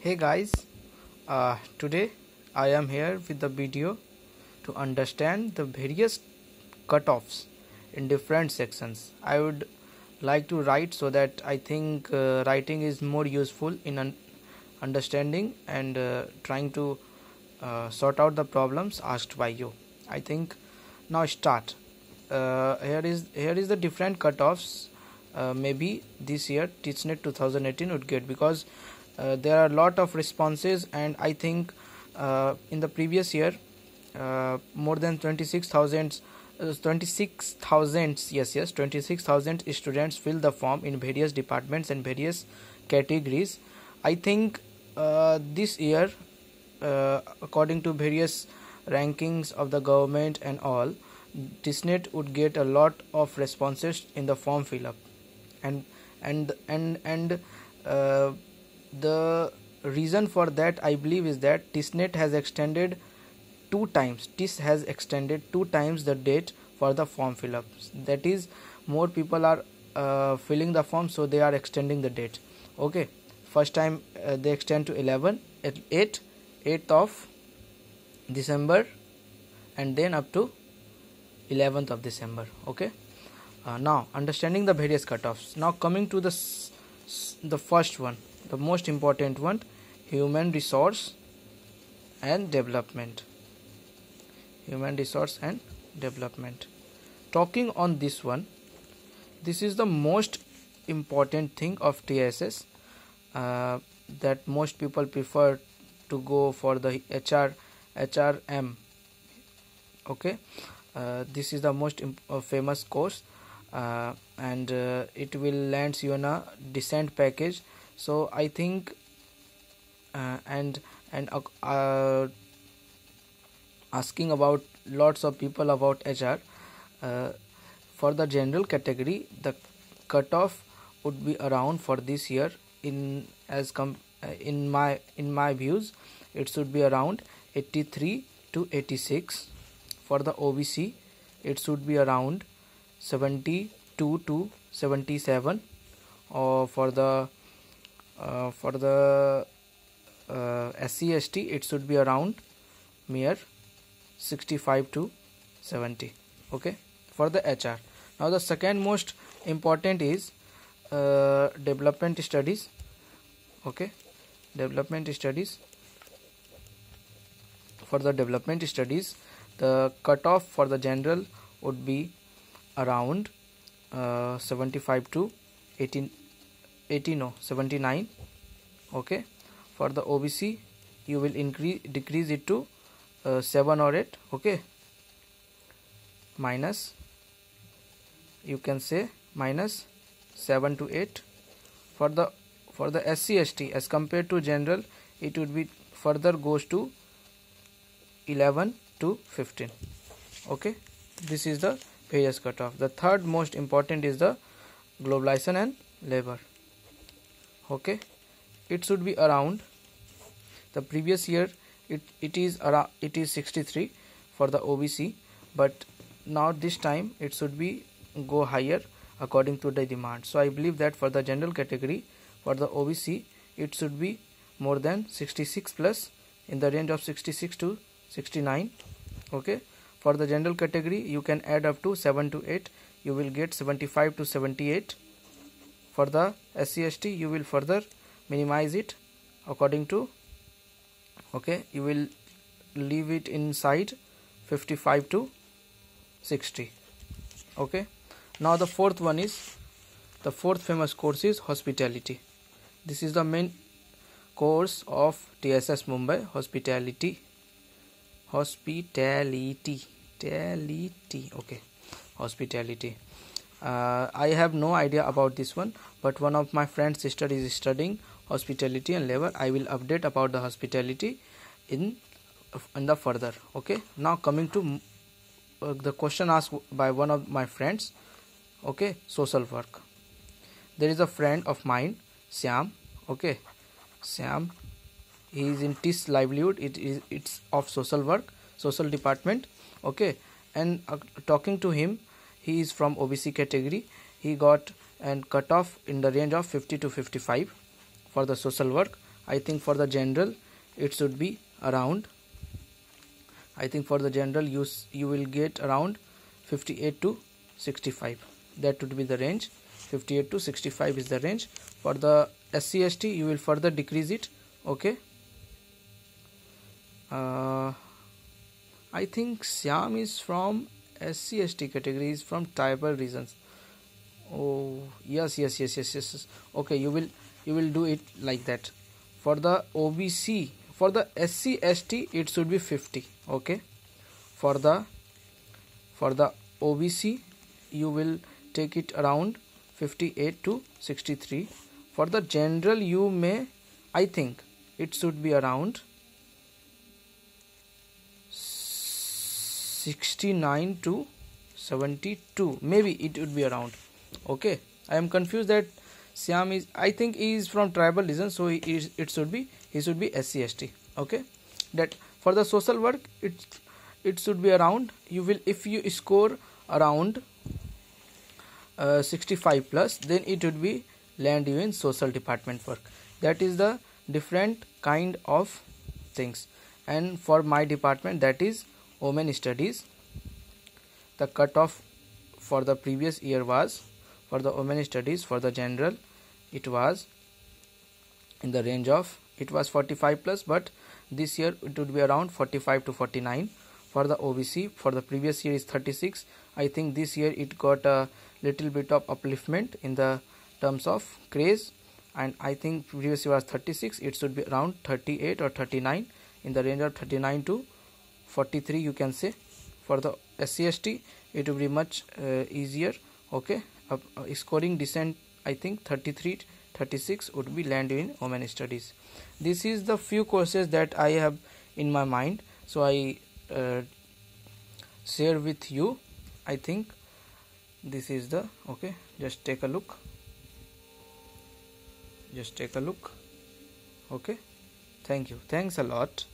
Hey guys, today I am here with the video to understand the various cutoffs in different sections. I would like to write so that I think writing is more useful in understanding and trying to sort out the problems asked by you. I think now start. Here is the different cutoffs. Maybe this year TeachNet 2018 would get, because there are a lot of responses, and I think in the previous year more than 26,000 students fill the form in various departments and various categories. I think this year, according to various rankings of the government and all, TeachNet would get a lot of responses in the form fill up, and the reason for that, I believe, is that TeachNet has extended two times. TIS has extended two times the date for the form fill up. That is, more people are filling the form, so they are extending the date. Okay, first time they extend to 8th of December, and then up to 11th of December. Okay, now understanding the various cutoffs. Now coming to the first one, the most important one, human resource and development. Talking on this one, this is the most important thing of TSS, that most people prefer to go for the HRM. Okay, this is the most famous course, and it will land you in a decent package. So I think asking about lots of people about HR, for the general category, the cutoff would be around for this year, in my views, it should be around 83 to 86. For the OBC, it should be around 72 to 77, or for the SC/ST, it should be around mere 65 to 70. Okay, for the HR. Now the second most important is development studies. Okay, development studies. For the development studies, the cutoff for the general would be around 75 to 79. Okay, for the OBC, you will decrease it to 7 or 8. Okay, you can say minus 7 to 8. For the SC/ST, as compared to general, it would be further goes to 11 to 15. Okay, this is the various cutoff. The third most important is the globalization and labor. Okay, it should be around, the previous year it is 63 for the OBC, but now this time it should be go higher according to the demand. So I believe that for the general category, for the OBC, it should be more than 66 plus, in the range of 66 to 69. Okay, for the general category, you can add up to 7 to 8, you will get 75 to 78. For the SC/ST, you will further minimize it according to, okay, you will leave it inside 55 to 60. Okay, now the fourth famous course is hospitality. This is the main course of TSS Mumbai, hospitality. Okay, hospitality. I have no idea about this one, but one of my friend's sister is studying hospitality and labor. I will update about the hospitality in the further. Okay, now coming to the question asked by one of my friends. Okay, social work. There is a friend of mine, Syam. Okay, Syam, he is in TIS livelihood. It's of social work, social department. Okay, and talking to him, he is from OBC category. He got and cutoff in the range of 50 to 55 for the social work. I think for the general it should be around, I think for the general you will get around 58 to 65. That would be the range. 58 to 65 is the range. For the SC/ST you will further decrease it. Okay. I think Syam is from SC/ST categories, from tribal regions. Oh yes. Okay, you will do it like that. For the OBC, for the SC/ST it should be 50. Okay. For the OBC you will take it around 58 to 63. For the general you may, I think it should be around 69 to 72, maybe it would be around. Okay, I am confused that Syam is, I think he is from tribal region, so he should be SC/ST. Okay, that for the social work it should be around, you will, if you score around 65 plus, then it would be land you in social department work. That is the different kind of things. And for my department, that is women studies, the cutoff for the previous year was, for the women studies, for the general it was in the range of, it was 45 plus, but this year it would be around 45 to 49. For the OBC, for the previous year is 36. I think this year it got a little bit of upliftment in the terms of craze, and I think previous year was 36, it should be around 38 or 39, in the range of 39 to 43 you can say. For the SC/ST it will be much easier. Okay, scoring decent, I think 33 36 would be land in women studies. This is the few courses that I have in my mind, so I share with you. I think this is the, okay, just take a look, okay, thank you, thanks a lot.